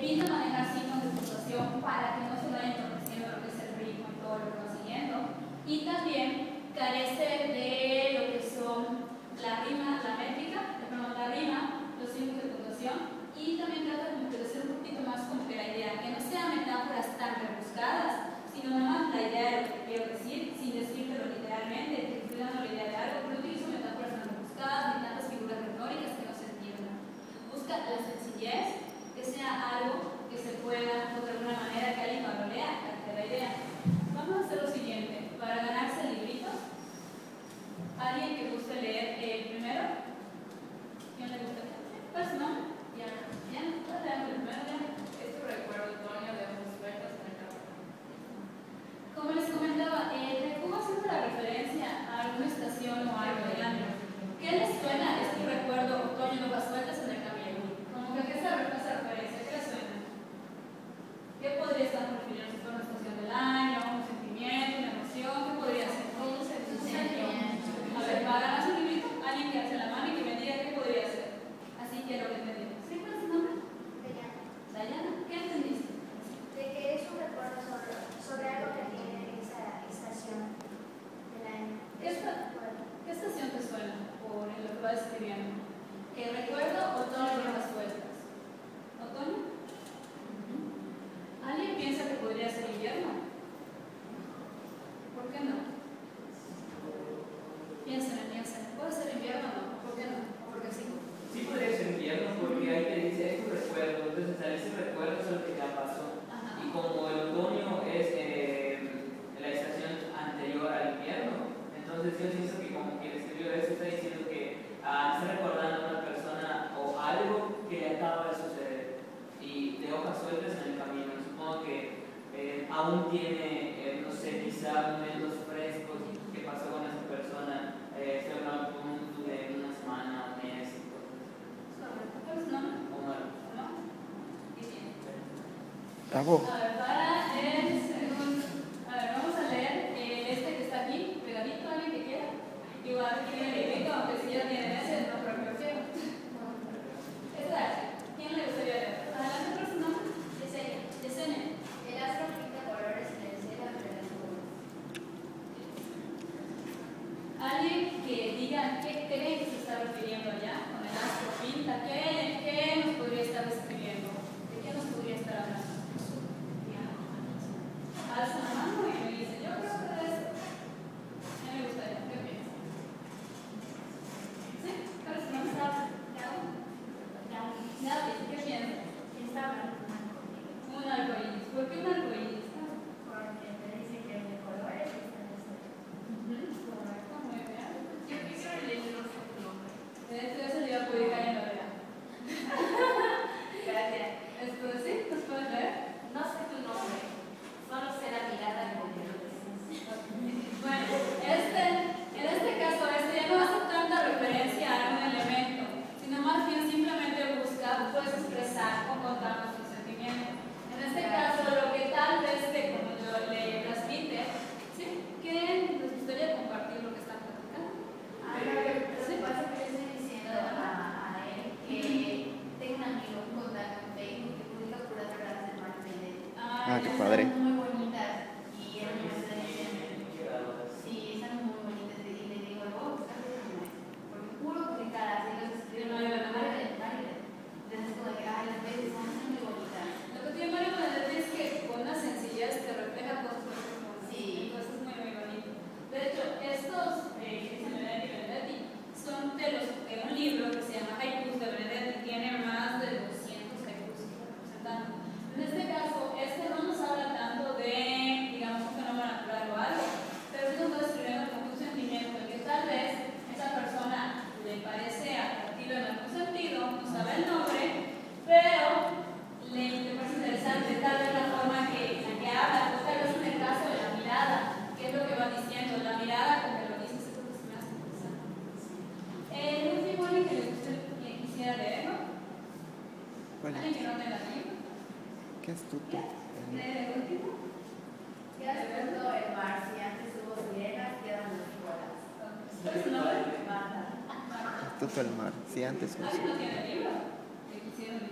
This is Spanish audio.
evita manejar signos de puntuación para que no se vaya entorpeciendo lo que es el ritmo y todo lo que va siguiendo. Y también carece de lo que son la rima, la métrica, la rima, los signos de puntuación, y también trata como que de ser un poquito más como que la idea, que no sean metáforas tan rebuscadas, sino nada más la idea de lo que quiero decir, sin decírtelo literalmente, que estoy dando la idea de algo, pero no utilizo metáforas tan rebuscadas ni tantas figuras retóricas que no se entiendan. Busca la sencillez, que sea algo que se pueda, o de alguna manera, que alguien cuando lea, capte la idea. Vamos a hacer lo siguiente, para ganarse el librito, alguien que guste leer primero. ¿Quién le gusta leer? ¿Cuál es su nombre? Diana. Diana, leamos el primero, Diana. Esto recuerdo otoño de ojos sueltos en el campo. Como les comentaba, Recubo haciendo la referencia a alguna estación o algo del año. ¿Qué les suena este recuerdo otoño de hojas sueltas en el camino? Como que ¿qué se referencia? ¿Qué les suena? ¿Qué podría estar refiriéndose por una estación del año, un sentimiento, una emoción? ¿Qué podría ser? Un sentimiento. A ver, para ganarse un librito, alguien que hace la mano y que me diga qué podría ser. Así quiero que entendí. ¿Sí? ¿Cuál es su nombre? Dayana. Dayana, ¿qué entendiste? De que es un recuerdo sobre algo que tiene esa estación del año. ¿Qué estación te suena por lo que va describiendo? Que recuerdo otoño de hojas sueltas. ¿Otoño? ¿Alguien piensa que podría ser invierno? ¿Por qué no? Piensen. ¿Puede ser invierno o no? ¿Por qué no? ¿O porque sí? Sí podría ser invierno porque ahí te dice es tu recuerdo, entonces a ese recuerdo es lo que ya pasó. Ajá. Y como el otoño es la estación anterior al invierno, entonces yo siento que como quien escribió eso está diciendo que está recordando a una persona o algo que le acaba de suceder y de hojas sueltas en el camino. Supongo que aún tiene, no sé, quizá momentos frescos que pasó con esa persona, estoy hablando de una semana, un mes y cosas así. ¿Cuál es su nombre? Omar. ¿No? ¿Qué tiene? Bravo. A ver, para el segundo. A ver, vamos a leer este que está aquí, pegadito, alguien que quiera. Igual que tiene el librito, aunque si ya tiene ese, no creo que lo quiera. Esta, ¿quién le gustaría leer? Adelante, ¿cuál es su nombre? Yesenia. El astro pinta colores en el cielo entre las nubes. Alguien que diga qué cree que se está refiriendo allá con el astro pinta, ¿qué nos podría estar describiendo? ¿De qué nos podría estar hablando? Alza la mano y me dice, yo creo que de esto. ¿Qué me gustaría? ¿Qué piensa? ¿Sí? ¿Cuál es su nombre? David, ¿qué piensa? Un arcoíris. ¿Por qué un arcoíris? Porque te dice que es de colores y está en el cielo. Correcto, muy bien. Yo quisiera leer tu nombre. Eso le iba a pedir cayendo ya. Gracias. Esto sí, ¿nos puedes leer? No sé tu nombre, solo sé la mirada con que lo dices. Bueno, en este caso, ya no hace tanta referencia a un elemento, sino más bien simplemente busca, puedes expresar o contarnos un sentimiento. En este caso, lo que tal vez como yo le transmite, ¿sí? ¿Qué les gustaría compartir lo que están platicando? Lo que pasa es que yo estoy diciendo a él que tengo un amigo, un contacto en Facebook que publica puras frases de Mark Mendes. Ah, qué padre. Están muy bonitas y él me está diciendo, sí, están muy bonitas y le digo, voy a buscar tu nombre, porque puro publicar así los escriben no de entonces como que, ay, las veces son muy bonitas. Lo que tiene Mario Benedetti es que con una sencillez te refleja cosas muy profundas. Sí. Cosas muy, muy bonitas. De hecho, estos que dicen Benedetti son de un libro que se llama Haikus de Benedetti. Tiene más de 200 haikus que está representando. En este caso, no nos habla tanto de, digamos, un fenómeno natural o algo, pero sí nos va describiendo como un sentimiento en que tal vez esa persona le parece atractiva en algún sentido, no sabe el nombre, pero le parece interesante tal vez la forma en que habla, o tal vez en el caso de la mirada, que es lo que va diciendo, la mirada con que lo dice, eso es lo que se me hace interesante. El último alguien que quisiera leerlo, ¿Cuál alguien es? que no tenga libro. Qué astuto. ¿El último? ¿Qué has puesto el mar? Si antes hubo sirenas, quedan las bolas. ¿Cuál es su nombre? Marta. Astuto el mar. Sí, antes no sé. ¿Alguien no tiene libro? Que quisiera